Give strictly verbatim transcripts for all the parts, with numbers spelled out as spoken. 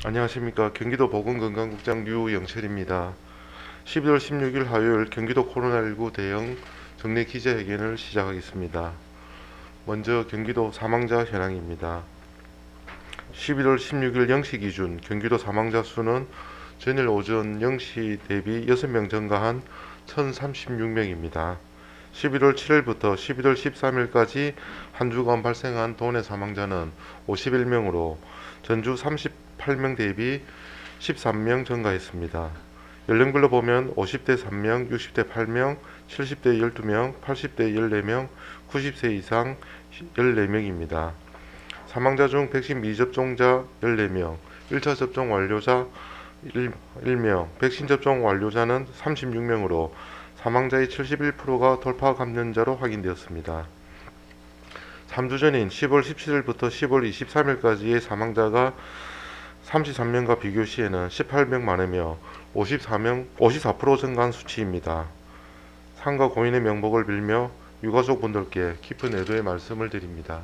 안녕하십니까. 경기도 보건건강국장 류영철입니다. 십이월 십육일 화요일 경기도 코로나십구 대응 정례 기자회견을 시작하겠습니다. 먼저 경기도 사망자 현황입니다. 십일월 십육일 영 시 기준 경기도 사망자 수는 전일 오전 영 시 대비 여섯 명 증가한 천삼십육 명입니다. 십일월 칠일부터 십일월 십삼일까지 한 주간 발생한 도내 사망자는 오십일 명으로 전주 삼십팔 명 대비 십삼 명 증가했습니다. 연령별로 보면 오십 대 삼 명, 육십 대 팔 명, 칠십 대 십이 명, 팔십 대 십사 명, 구십 세 이상 십사 명입니다. 사망자 중 백신 미접종자 십사 명, 일 차 접종 완료자 일 명, 백신 접종 완료자는 삼십육 명으로 사망자의 칠십일 퍼센트가 돌파 감염자로 확인되었습니다. 삼 주 전인 시월 십칠일부터 시월 이십삼일까지의 사망자가 삼십삼 명과 비교 시에는 십팔 명 많으며 오십사 명, 오십사 퍼센트 증가한 수치입니다. 상가 고인의 명복을 빌며 유가족분들께 깊은 애도의 말씀을 드립니다.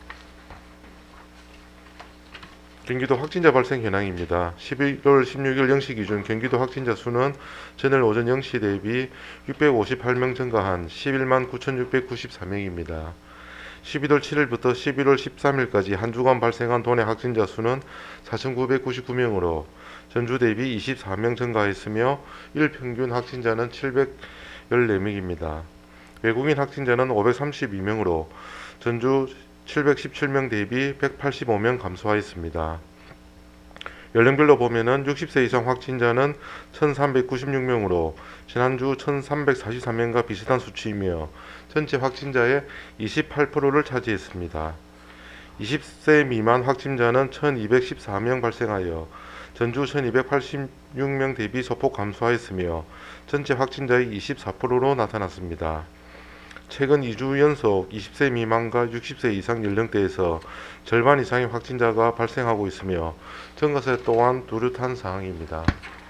경기도 확진자 발생 현황입니다. 십일월 십육일 영 시 기준 경기도 확진자 수는 전일 오전 영 시 대비 육백오십팔 명 증가한 십일만 구천육백구십사 명입니다. 십일월 칠일부터 십일월 십삼일까지 한 주간 발생한 도내 확진자 수는 사천구백구십구 명으로 전주 대비 이십사 명 증가했으며 일 평균 확진자는 칠백십사 명입니다. 외국인 확진자는 오백삼십이 명으로 전주 칠백십칠 명 대비 백팔십오 명 감소하였습니다. 연령별로 보면은 육십 세 이상 확진자는 천삼백구십육 명으로 지난주 천삼백사십삼 명과 비슷한 수치이며 전체 확진자의 이십팔 퍼센트를 차지했습니다. 이십 세 미만 확진자는 천이백십사 명 발생하여 전주 천이백팔십육 명 대비 소폭 감소하였으며 전체 확진자의 이십사 퍼센트로 나타났습니다. 최근 이 주 연속 이십 세 미만과 육십 세 이상 연령대에서 절반 이상의 확진자가 발생하고 있으며 증가세 또한 뚜렷한 상황입니다.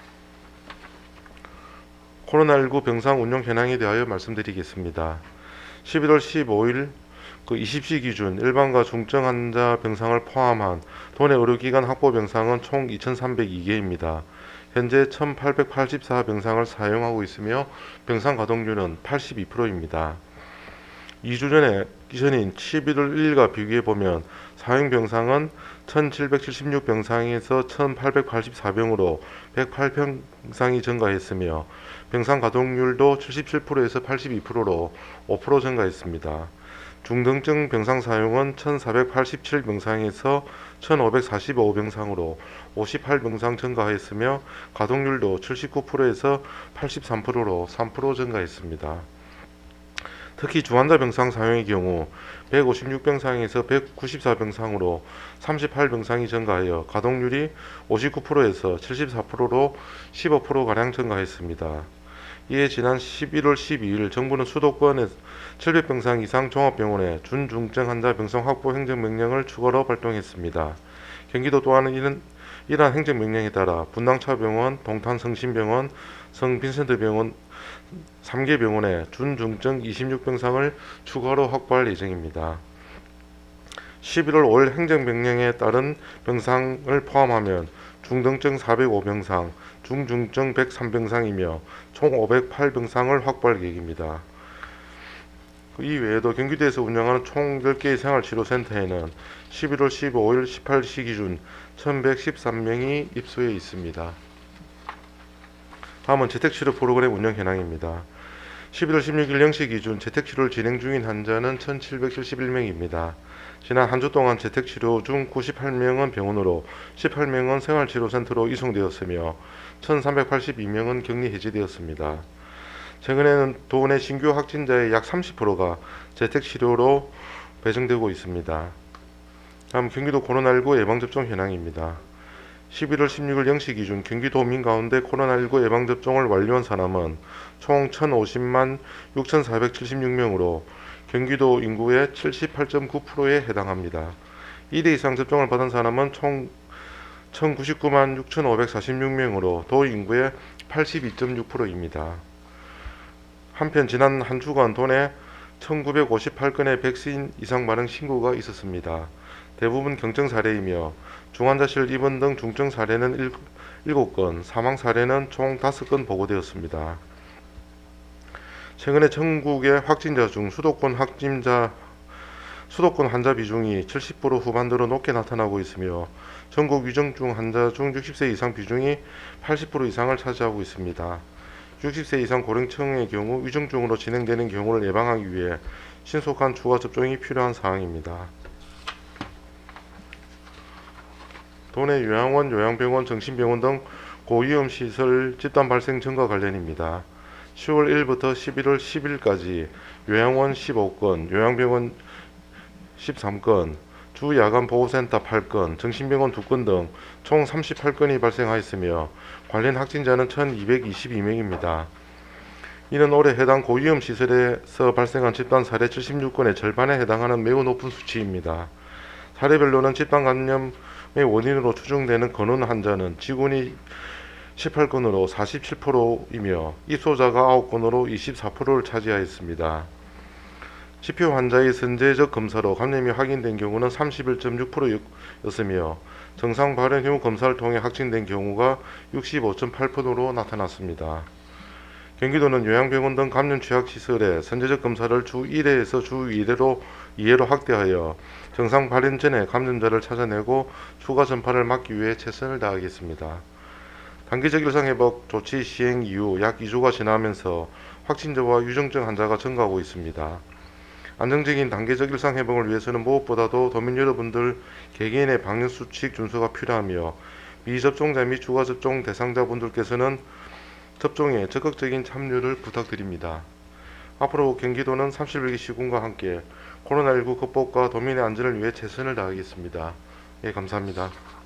코로나십구 병상 운영 현황에 대하여 말씀드리겠습니다. 십일월 십오일 그 이십 시 기준 일반과 중증 환자 병상을 포함한 도내 의료기관 확보 병상은 총 이천삼백이 개입니다. 현재 천팔백팔십사 병상을 사용하고 있으며 병상 가동률은 팔십이 퍼센트입니다. 이 주 전에 기전인 십일월 일일과 비교해보면 사용 병상은 천칠백칠십육 병상에서 천팔백팔십사 병으로 백팔 병상이 증가했으며 병상 가동률도 칠십칠 퍼센트에서 팔십이 퍼센트로 오 퍼센트 증가했습니다. 중등증 병상 사용은 천사백팔십칠 병상에서 천오백사십오 병상으로 오십팔 병상 증가했으며 가동률도 칠십구 퍼센트에서 팔십삼 퍼센트로 삼 퍼센트 증가했습니다. 특히 중환자 병상 사용의 경우 백오십육 병상에서 백구십사 병상으로 삼십팔 병상이 증가하여 가동률이 오십구 퍼센트에서 칠십사 퍼센트로 십오 퍼센트가량 증가했습니다. 이에 지난 십일월 십이일 정부는 수도권의 칠백 병상 이상 종합병원에 준중증 환자 병상 확보 행정명령을 추가로 발동했습니다. 경기도 또한 이런, 이러한 행정명령에 따라 분당차병원, 동탄성심병원, 성빈센트병원 삼 개 병원에 준중증 이십육 병상을 추가로 확보할 예정입니다. 십일월 오일 행정명령에 따른 병상을 포함하면 중등증 사백오 병상, 중중증 백삼 병상이며 총 오백팔 병상을 확보할 계획입니다. 이 외에도 경기도에서 운영하는 총 열 개의 생활치료센터에는 십일월 십오일 십팔 시 기준 천백십삼 명이 입소해 있습니다. 다음은 재택치료 프로그램 운영 현황입니다. 십일월 십육일 영 시 기준 재택치료를 진행 중인 환자는 천칠백칠십일 명입니다. 지난 한 주 동안 재택치료 중 구십팔 명은 병원으로, 십팔 명은 생활치료센터로 이송되었으며 천삼백팔십이 명은 격리 해제되었습니다. 최근에는 도내 신규 확진자의 약 삼십 퍼센트가 재택치료로 배정되고 있습니다. 다음 경기도 코로나십구 예방접종 현황입니다. 십일월 십육일 영 시 기준 경기도민 가운데 코로나십구 예방접종을 완료한 사람은 총 천오십만 육천사백칠십육 명으로 경기도 인구의 칠십팔 점 구 퍼센트에 해당합니다. 이 대 이상 접종을 받은 사람은 총 천구십구만 육천오백사십육 명으로 도 인구의 팔십이 점 육 퍼센트입니다. 한편 지난 한 주간 도내 천구백오십팔 건의 백신 이상 반응 신고가 있었습니다. 대부분 경증 사례이며 중환자실 입원 등 중증 사례는 일곱 건, 사망 사례는 총 다섯 건 보고되었습니다. 최근에 전국의 확진자 중 수도권 확진자 수도권 환자 비중이 칠십 퍼센트 후반대로 높게 나타나고 있으며 전국 위중증 환자 중 육십 세 이상 비중이 팔십 퍼센트 이상을 차지하고 있습니다. 육십 세 이상 고령층의 경우 위중증으로 진행되는 경우를 예방하기 위해 신속한 추가 접종이 필요한 사항입니다. 도내 요양원, 요양병원, 정신병원 등 고위험 시설 집단 발생 증가 관련입니다. 시월 일일부터 십일월 십일까지 요양원 십오 건, 요양병원 십삼 건, 주야간 보호센터 팔 건, 정신병원 두 건 등 총 삼십팔 건이 발생하였으며 관련 확진자는 천이백이십이 명입니다. 이는 올해 해당 고위험 시설에서 발생한 집단 사례 칠십육 건의 절반에 해당하는 매우 높은 수치입니다. 사례별로는 집단 감염의 원인으로 추정되는 근원 환자는 지군이 십팔 건으로 사십칠 퍼센트이며 입소자가 아홉 건으로 이십사 퍼센트를 차지하였습니다. 지표 환자의 선제적 검사로 감염이 확인된 경우는 삼십일 점 육 퍼센트였으며 정상 발현 후 검사를 통해 확진된 경우가 육십오 점 팔 퍼센트로 나타났습니다. 경기도는 요양병원 등 감염 취약시설의 선제적 검사를 주 일 회에서 주 이 회로, 이 회로 확대하여 정상 발현 전에 감염자를 찾아내고 추가 전파를 막기 위해 최선을 다하겠습니다. 단기적 일상회복 조치 시행 이후 약 이 주가 지나면서 확진자와 위중증 환자가 증가하고 있습니다. 안정적인 단계적 일상회복을 위해서는 무엇보다도 도민 여러분들 개개인의 방역수칙 준수가 필요하며 미접종자 및 추가 접종 대상자분들께서는 접종에 적극적인 참여를 부탁드립니다. 앞으로 경기도는 삼십일 기 시군과 함께 코로나십구 극복과 도민의 안전을 위해 최선을 다하겠습니다. 예, 감사합니다.